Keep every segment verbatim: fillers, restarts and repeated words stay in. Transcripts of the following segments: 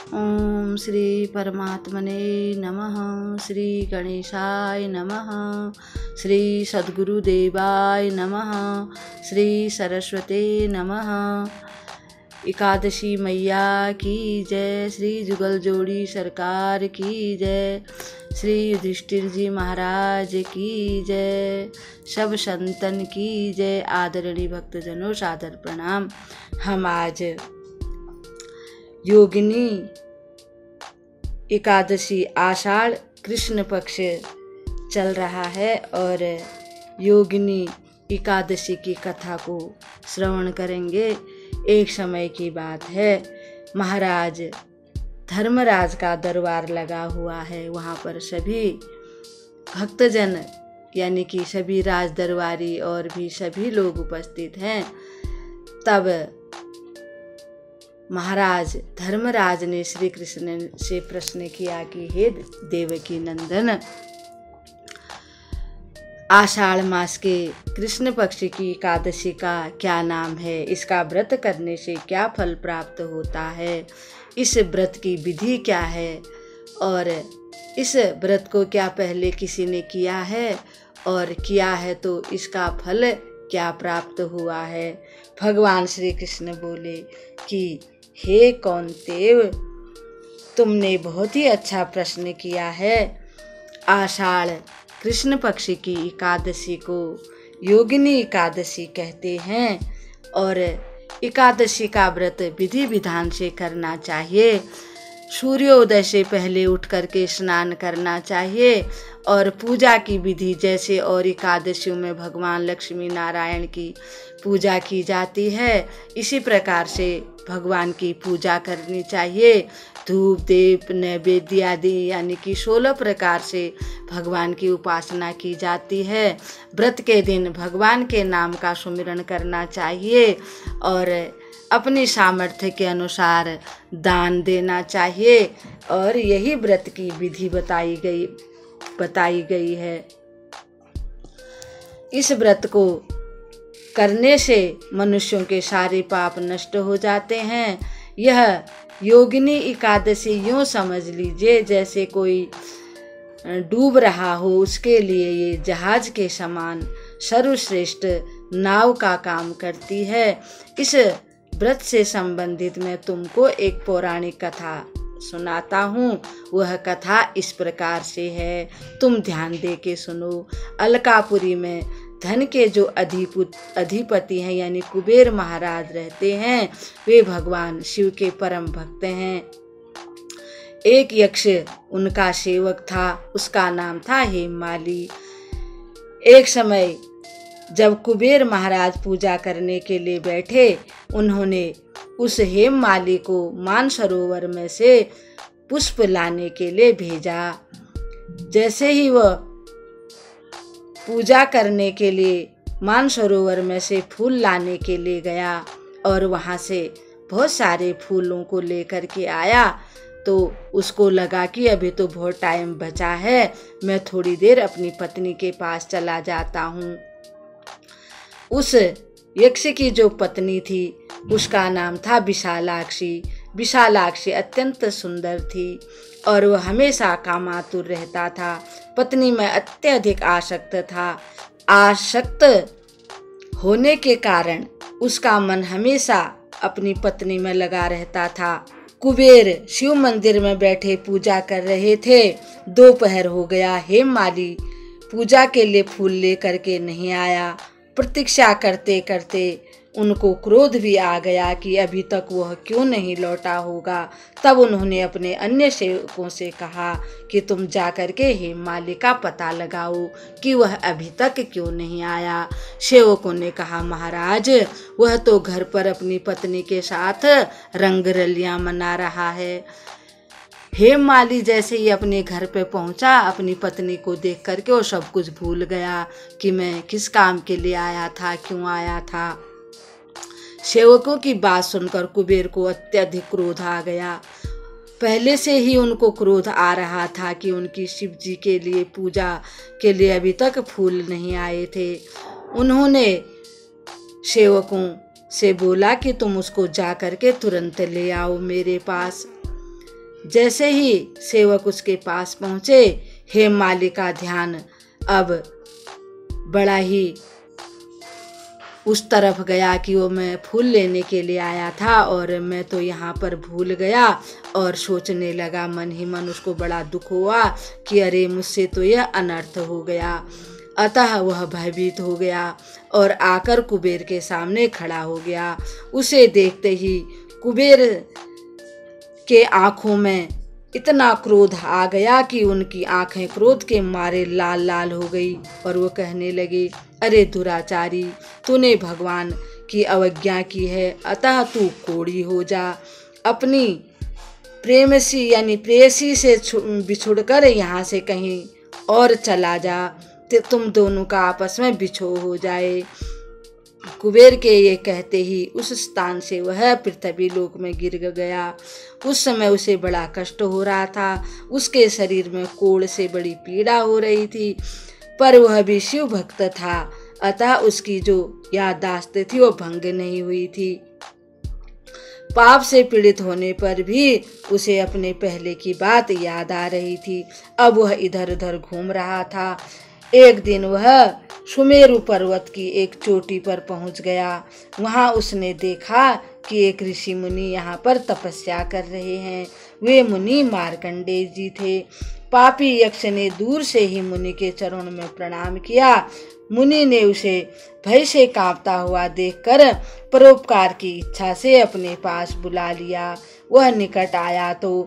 ओम श्री परमात्मने नमः। श्री गणेशाय नमः। श्री सद्गुरुदेवाय नमः। श्री सरस्वते नमः। एकादशी मैया की जय। श्री जुगल जोड़ी सरकार की जय। श्री युधिष्ठिर जी महाराज की जय। सब संतन की जय। आदरणीय भक्तजनों सादर प्रणाम। हम आज योगिनी एकादशी आषाढ़ कृष्ण पक्ष चल रहा है और योगिनी एकादशी की कथा को श्रवण करेंगे। एक समय की बात है, महाराज धर्मराज का दरबार लगा हुआ है। वहाँ पर सभी भक्तजन यानी कि सभी राज दरबारी और भी सभी लोग उपस्थित हैं। तब महाराज धर्मराज ने श्री कृष्ण से प्रश्न किया कि हे देवकी नंदन, आषाढ़ मास के कृष्ण पक्ष की एकादशी का क्या नाम है? इसका व्रत करने से क्या फल प्राप्त होता है? इस व्रत की विधि क्या है? और इस व्रत को क्या पहले किसी ने किया है? और किया है तो इसका फल क्या प्राप्त हुआ है? भगवान श्री कृष्ण बोले कि हे कौंतेय, तुमने बहुत ही अच्छा प्रश्न किया है। आषाढ़ कृष्ण पक्ष की एकादशी को योगिनी एकादशी कहते हैं और एकादशी का व्रत विधि विधान से करना चाहिए। सूर्योदय से पहले उठ करके स्नान करना चाहिए और पूजा की विधि जैसे और एकादशियों में भगवान लक्ष्मी नारायण की पूजा की जाती है, इसी प्रकार से भगवान की पूजा करनी चाहिए। धूप दीप नैवेद्य आदि यानी कि सोलह प्रकार से भगवान की उपासना की जाती है। व्रत के दिन भगवान के नाम का सुमिरन करना चाहिए और अपनी सामर्थ्य के अनुसार दान देना चाहिए और यही व्रत की विधि बताई गई बताई गई है। इस व्रत को करने से मनुष्यों के सारे पाप नष्ट हो जाते हैं। यह योगिनी एकादशी यूँ समझ लीजिए जैसे कोई डूब रहा हो, उसके लिए ये जहाज के समान सर्वश्रेष्ठ नाव का काम करती है। इस व्रत से संबंधित मैं तुमको एक पौराणिक कथा सुनाता हूँ। वह कथा इस प्रकार से है, तुम ध्यान दे के सुनो। अलकापुरी में धन के जो अधिपति हैं यानी कुबेर महाराज रहते हैं, वे भगवान शिव के परम भक्त हैं। एक यक्ष उनका सेवक था, उसका नाम था हेममाली। एक समय जब कुबेर महाराज पूजा करने के लिए बैठे, उन्होंने उस हेममाली को मानसरोवर में से पुष्प लाने के लिए भेजा। जैसे ही वह पूजा करने के लिए मानसरोवर में से फूल लाने के लिए गया और वहाँ से बहुत सारे फूलों को लेकर के आया, तो उसको लगा कि अभी तो बहुत टाइम बचा है, मैं थोड़ी देर अपनी पत्नी के पास चला जाता हूँ। उस यक्ष की जो पत्नी थी उसका नाम था विशालाक्षी। विशालाक्षी अत्यंत सुंदर थी और वह हमेशा कामातुर रहता था। पत्नी में अत्यधिक आसक्त था। आसक्त होने के कारण उसका मन हमेशा अपनी पत्नी में लगा रहता था। कुबेर शिव मंदिर में बैठे पूजा कर रहे थे। दोपहर हो गया, हेममाली पूजा के लिए फूल लेकर के नहीं आया। प्रतीक्षा करते करते उनको क्रोध भी आ गया कि अभी तक वह क्यों नहीं लौटा होगा। तब उन्होंने अपने अन्य सेवकों से कहा कि तुम जाकर के हेममाली का पता लगाओ कि वह अभी तक क्यों नहीं आया। सेवकों ने कहा, महाराज वह तो घर पर अपनी पत्नी के साथ रंगरलियां मना रहा है। हेममाली जैसे ही अपने घर पे पहुंचा, अपनी पत्नी को देख करके वो सब कुछ भूल गया कि मैं किस काम के लिए आया था, क्यों आया था। सेवकों की बात सुनकर कुबेर को अत्यधिक क्रोध आ गया। पहले से ही उनको क्रोध आ रहा था कि उनकी शिव जी के लिए पूजा के लिए अभी तक फूल नहीं आए थे। उन्होंने सेवकों से बोला कि तुम उसको जा करके तुरंत ले आओ मेरे पास। जैसे ही सेवक उसके पास पहुंचे, हेममाली का ध्यान अब बड़ा ही उस तरफ गया कि वो मैं फूल लेने के लिए आया था और मैं तो यहाँ पर भूल गया, और सोचने लगा मन ही मन। उसको बड़ा दुख हुआ कि अरे मुझसे तो यह अनर्थ हो गया। अतः वह भयभीत हो गया और आकर कुबेर के सामने खड़ा हो गया। उसे देखते ही कुबेर के आंखों में इतना क्रोध आ गया कि उनकी आंखें क्रोध के मारे लाल लाल हो गई और वो कहने लगे, अरे दुराचारी, तूने भगवान की अवज्ञा की है, अतः तू कोढ़ी हो जा। अपनी प्रेमसी यानी प्रेयसी से बिछुड़कर यहाँ से कहीं और चला जा, तुम दोनों का आपस में बिछोह हो जाए। कुबेर के ये कहते ही उस स्थान से वह पृथ्वी लोक में गिर गया। उस समय उसे बड़ा कष्ट हो रहा था। उसके शरीर में कोढ़ से बड़ी पीड़ा हो रही थी, पर वह भी शिव भक्त था, अतः उसकी जो याददाश्त थी वो भंग नहीं हुई थी। पाप से पीड़ित होने पर भी उसे अपने पहले की बात याद आ रही थी। अब वह इधर उधर घूम रहा था। एक दिन वह सुमेरु पर्वत की एक चोटी पर पहुंच गया। वहां उसने देखा कि एक ऋषि मुनि यहाँ पर तपस्या कर रहे हैं। वे मुनि मार्कंडेय जी थे। पापी यक्ष ने दूर से ही मुनि के चरणों में प्रणाम किया। मुनि ने उसे भय से कांपता हुआ देखकर परोपकार की इच्छा से अपने पास बुला लिया। वह निकट आया तो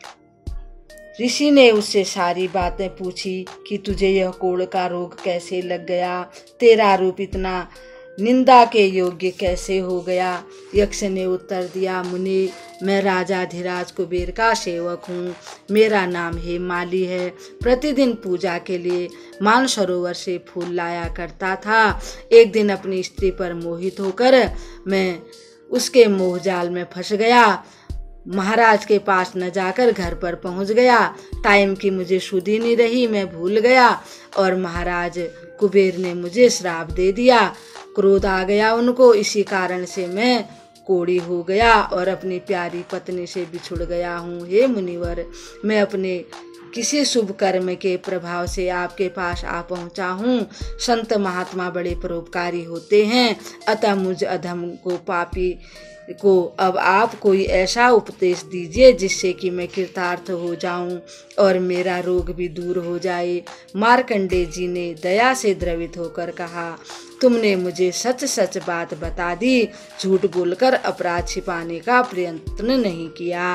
ऋषि ने उससे सारी बातें पूछी कि तुझे यह कोढ़ का रोग कैसे लग गया, तेरा रूप इतना निंदा के योग्य कैसे हो गया। यक्ष ने उत्तर दिया, मुनि, मैं राजाधिराज कुबेर का सेवक हूँ। मेरा नाम हेममाली है। प्रतिदिन पूजा के लिए मानसरोवर से फूल लाया करता था। एक दिन अपनी स्त्री पर मोहित होकर मैं उसके मोहजाल में फंस गया। महाराज के पास न जाकर घर पर पहुंच गया। टाइम की मुझे सुधि नहीं रही, मैं भूल गया और महाराज कुबेर ने मुझे श्राप दे दिया। क्रोध आ गया उनको, इसी कारण से मैं कोढ़ी हो गया और अपनी प्यारी पत्नी से बिछुड़ गया हूँ। हे मुनिवर, मैं अपने किसी शुभ कर्म के प्रभाव से आपके पास आ पहुँचा हूँ। संत महात्मा बड़े परोपकारी होते हैं, अतः मुझ अधम को पापी को अब आप कोई ऐसा उपदेश दीजिए जिससे कि मैं कृतार्थ हो जाऊं और मेरा रोग भी दूर हो जाए। मार्कंडेय जी ने दया से द्रवित होकर कहा, तुमने मुझे सच सच बात बता दी, झूठ बोलकर अपराध छिपाने का प्रयत्न नहीं किया।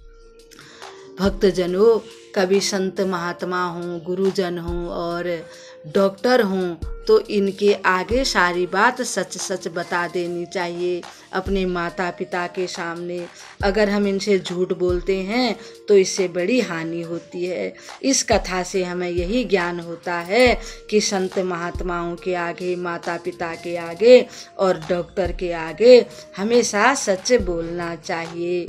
भक्तजनों, कभी संत महात्मा हों, गुरुजन हों और डॉक्टर हों तो इनके आगे सारी बात सच सच बता देनी चाहिए अपने माता पिता के सामने। अगर हम इनसे झूठ बोलते हैं तो इससे बड़ी हानि होती है। इस कथा से हमें यही ज्ञान होता है कि संत महात्माओं के आगे, माता पिता के आगे और डॉक्टर के आगे हमेशा सच बोलना चाहिए।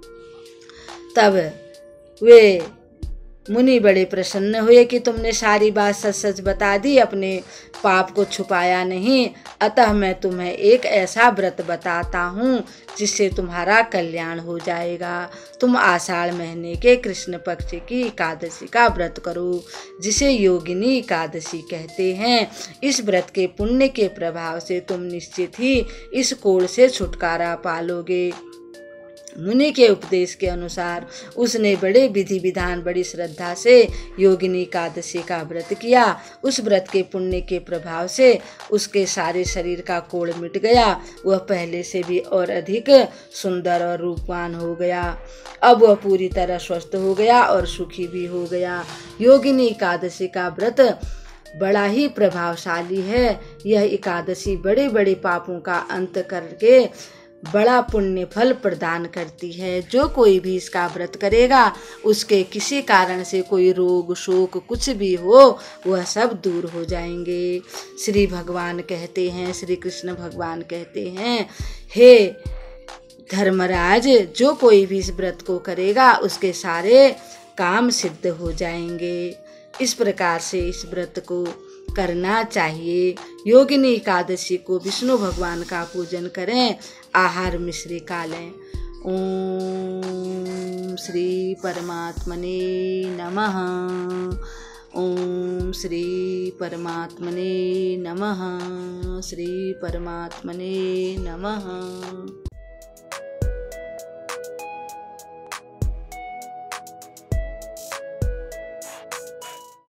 तब वे मुनि बड़े प्रसन्न हुए कि तुमने सारी बात सच सच बता दी, अपने पाप को छुपाया नहीं। अतः मैं तुम्हें एक ऐसा व्रत बताता हूँ जिससे तुम्हारा कल्याण हो जाएगा। तुम आषाढ़ महीने के कृष्ण पक्ष की एकादशी का व्रत करो, जिसे योगिनी एकादशी कहते हैं। इस व्रत के पुण्य के प्रभाव से तुम निश्चित ही इस कोढ़ से छुटकारा पालोगे। मुनि के उपदेश के अनुसार उसने बड़े विधि विधान, बड़ी श्रद्धा से योगिनी एकादशी का व्रत किया। उस व्रत के पुण्य के प्रभाव से उसके सारे शरीर का कोढ़ मिट गया। वह पहले से भी और अधिक सुंदर और रूपवान हो गया। अब वह पूरी तरह स्वस्थ हो गया और सुखी भी हो गया। योगिनी एकादशी का व्रत बड़ा ही प्रभावशाली है। यह एकादशी बड़े बड़े पापों का अंत करके बड़ा पुण्य फल प्रदान करती है। जो कोई भी इसका व्रत करेगा उसके किसी कारण से कोई रोग शोक कुछ भी हो वह सब दूर हो जाएंगे। श्री भगवान कहते हैं, श्री कृष्ण भगवान कहते हैं, हे धर्मराज, जो कोई भी इस व्रत को करेगा उसके सारे काम सिद्ध हो जाएंगे। इस प्रकार से इस व्रत को करना चाहिए। योगिनी एकादशी को विष्णु भगवान का पूजन करें, आहार मिश्री खा लें। ओम श्री परमात्मने नमः। ओम श्री परमात्मने नमः। श्री परमात्मने नमः।